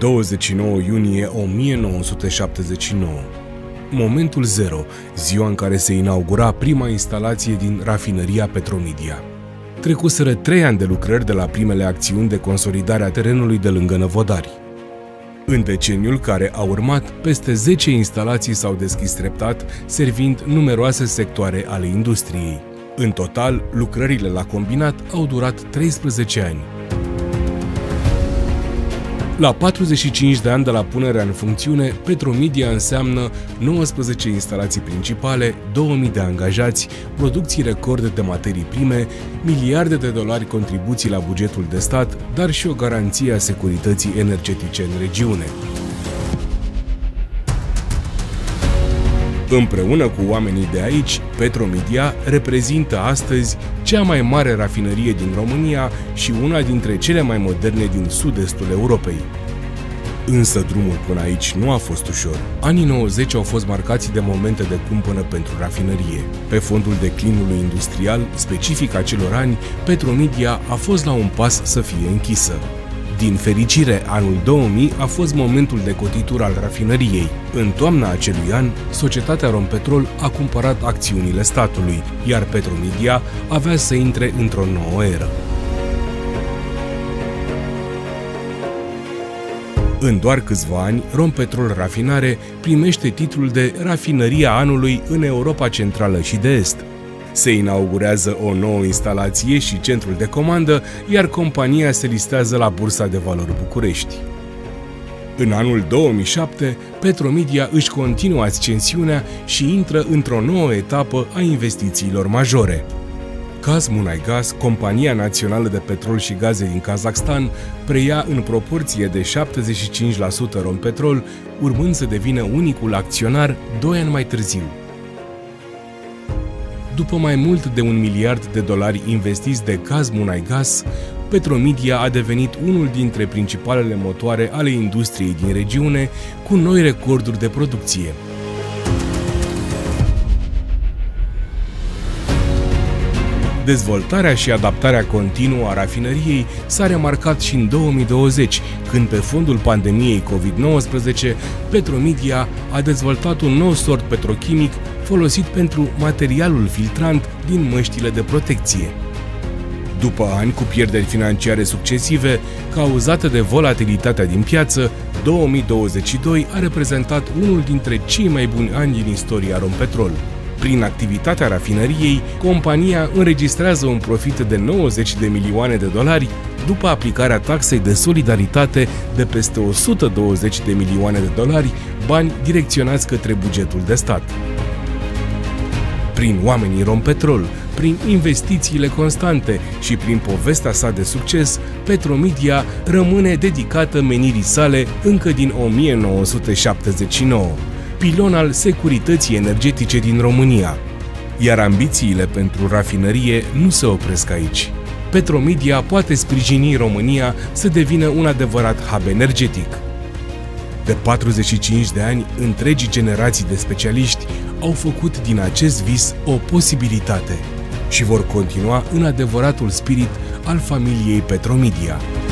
29 iunie 1979. Momentul zero, ziua în care se inaugura prima instalație din rafinăria Petromedia. Trecuseră 3 ani de lucrări de la primele acțiuni de consolidare a terenului de lângă Năvodari. În deceniul care a urmat, peste 10 instalații s-au deschis treptat, servind numeroase sectoare ale industriei. În total, lucrările la combinat au durat 13 ani. La 45 de ani de la punerea în funcțiune, Petromedia înseamnă 19 instalații principale, 2000 de angajați, producții record de materii prime, miliarde de dolari contribuții la bugetul de stat, dar și o garanție a securității energetice în regiune. Împreună cu oamenii de aici, Petromedia reprezintă astăzi cea mai mare rafinărie din România și una dintre cele mai moderne din sud-estul Europei. Însă drumul până aici nu a fost ușor. Anii 90 au fost marcați de momente de cumpănă pentru rafinărie. Pe fondul declinului industrial, specific acelor ani, Petromedia a fost la un pas să fie închisă. Din fericire, anul 2000 a fost momentul de cotitură al rafinăriei. În toamna acelui an, societatea Rompetrol a cumpărat acțiunile statului, iar Petromedia avea să intre într-o nouă eră. În doar câțiva ani, Rompetrol Rafinare primește titlul de Rafinăria Anului în Europa Centrală și de Est. Se inaugurează o nouă instalație și centrul de comandă, iar compania se listează la Bursa de Valori București. În anul 2007, Petromedia își continuă ascensiunea și intră într-o nouă etapă a investițiilor majore. KazMunayGaz, compania națională de petrol și gaze din Kazakhstan, preia în proporție de 75% Rompetrol, urmând să devină unicul acționar 2 ani mai târziu. După mai mult de $1 miliard investiți de KazMunayGaz, Petromedia a devenit unul dintre principalele motoare ale industriei din regiune, cu noi recorduri de producție. Dezvoltarea și adaptarea continuă a rafinăriei s-a remarcat și în 2020, când pe fondul pandemiei COVID-19, Petromedia a dezvoltat un nou sort petrochimic folosit pentru materialul filtrant din măștile de protecție. După ani cu pierderi financiare succesive, cauzate de volatilitatea din piață, 2022 a reprezentat unul dintre cei mai buni ani din istoria Rompetrol. Prin activitatea rafinăriei, compania înregistrează un profit de $90 de milioane după aplicarea taxei de solidaritate de peste $120 de milioane, bani direcționați către bugetul de stat. Prin oamenii Rompetrol, prin investițiile constante și prin povestea sa de succes, Petromedia rămâne dedicată menirii sale încă din 1979. Pilon al securității energetice din România. Iar ambițiile pentru rafinărie nu se opresc aici. Petromedia poate sprijini România să devină un adevărat hub energetic. De 45 de ani, întregi generații de specialiști au făcut din acest vis o posibilitate și vor continua în adevăratul spirit al familiei Petromedia.